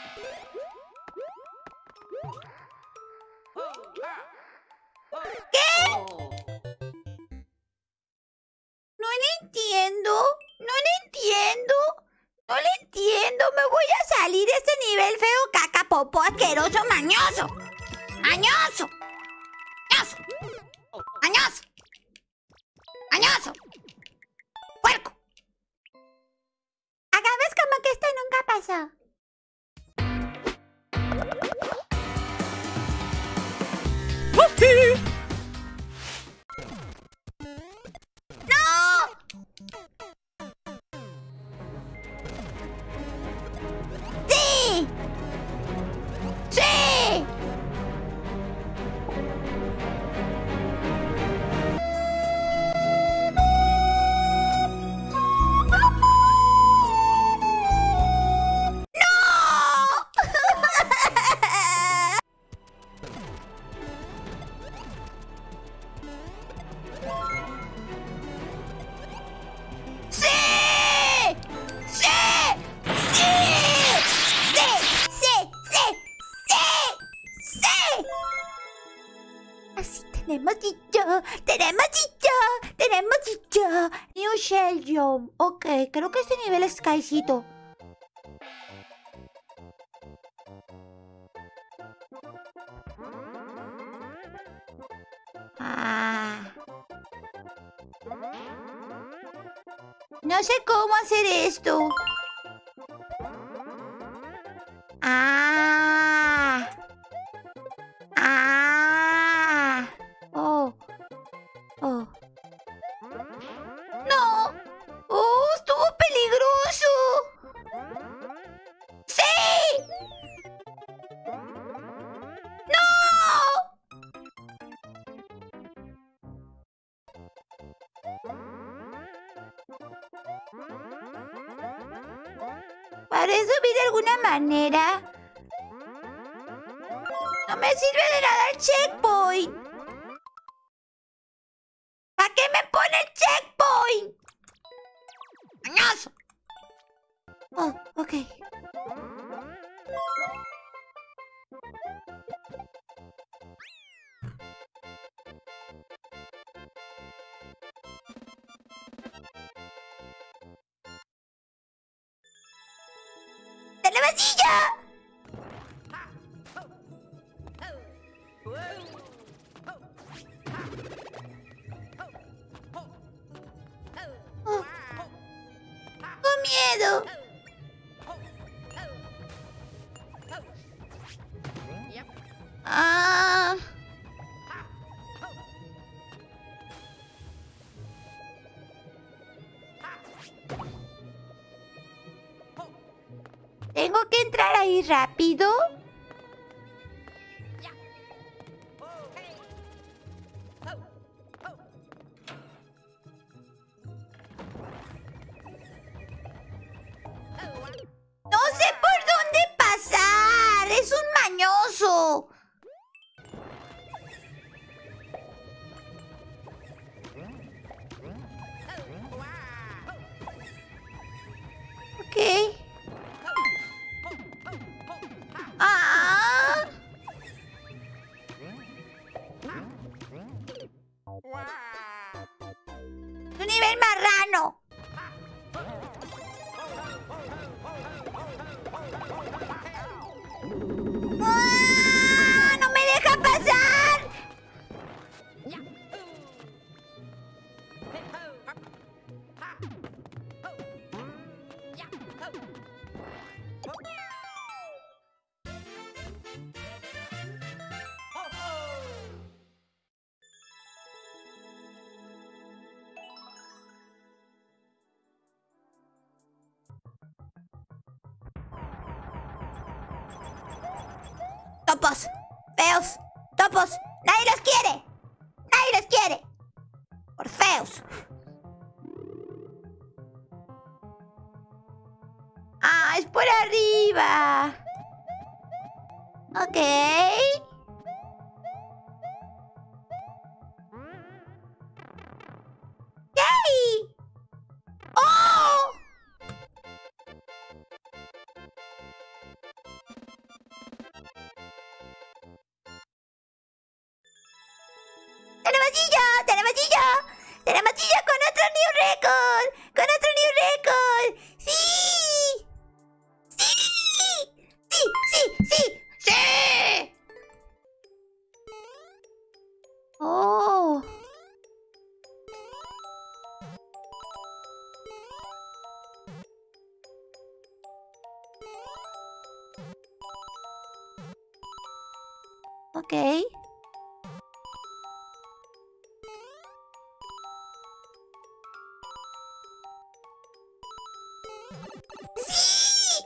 No le entiendo. No le entiendo. No le entiendo. Me voy a salir de este nivel feo, caca, popó, asqueroso, mañoso. Mañoso. Mañoso. Mañoso. Mañoso. Puerco. Hagamos como que esto nunca pasó. ¡Sí! ¡Sí! Tenemos dicho. New Shell Jump. Ok, creo que este nivel es Skycito. No sé cómo hacer esto. No. Oh, estuvo peligroso. ¡Sí! ¡No! ¿Para subir de alguna manera? No me sirve de nada el checkpoint. ¿Para qué me pone el checkpoint? ¡Mañoso! Oh, ok. ¡De la vasilla! Oh. ¡Con miedo! ¿Tengo que entrar ahí rápido? No sé por dónde pasar. Es un mañoso. Ok. ¡Un nivel marrano! ¡No me deja pasar! Topos, feos, topos. Nadie los quiere. Nadie los quiere. Por feos. Ah, es por arriba. Ok. ¡Yay! ¡Oh! ¡Tenemos Gillo! ¡Tenemos Gillo! ¡Tenemos Gillo con otro new record! ¡Con otro new record! ¡Sí! ¡Sí! ¡Sí! ¡Sí! ¡Sí! ¡Sí! ¡Oh! Ok. ¡Sí!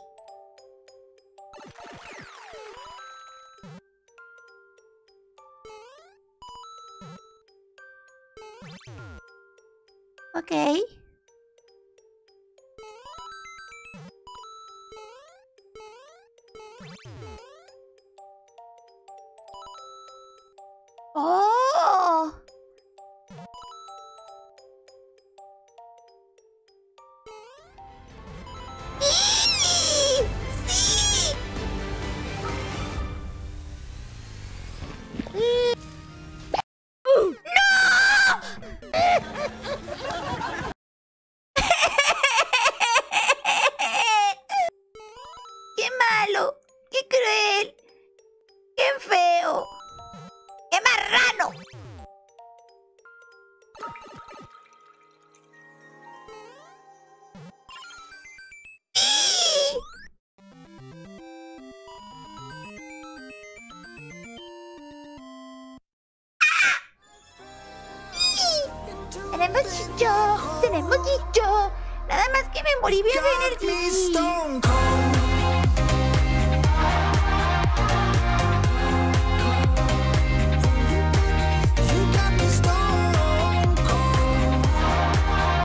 Ok. ¡Oh! ¡Sí! ¡Sí! ¡Qué malo! ¡Qué cruel! ¡Qué feo! ¡Qué marrano! ¡Sí! ¡Sí! ¡Tenemos Gillo! ¡Tenemos Gillo! Nada más que me morí bien en el Got me stone cold.